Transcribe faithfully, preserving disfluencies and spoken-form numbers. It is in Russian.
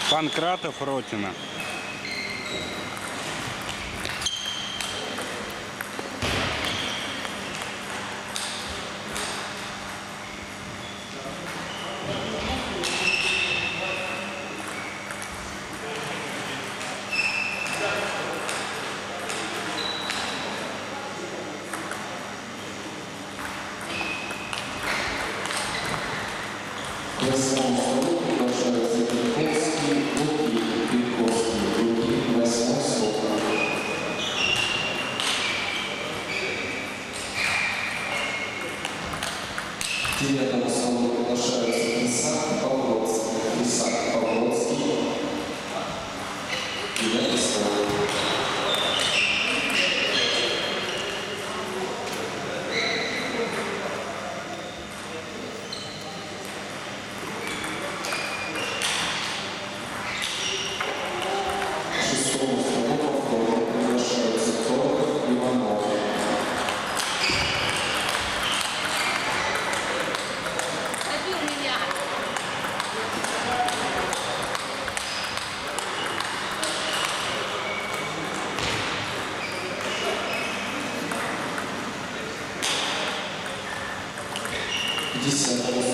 Панкратов, Ротина. Восьмому столу приглашаются Петровский, Луки, Петровский, Луки, восьмой стол. К девятому столу приглашаются Крисак, Павловский, Крисак, Павловский, девятый стол. Шестому столу повторно приглашаются Торов, Иванов. Забил меня. К десятому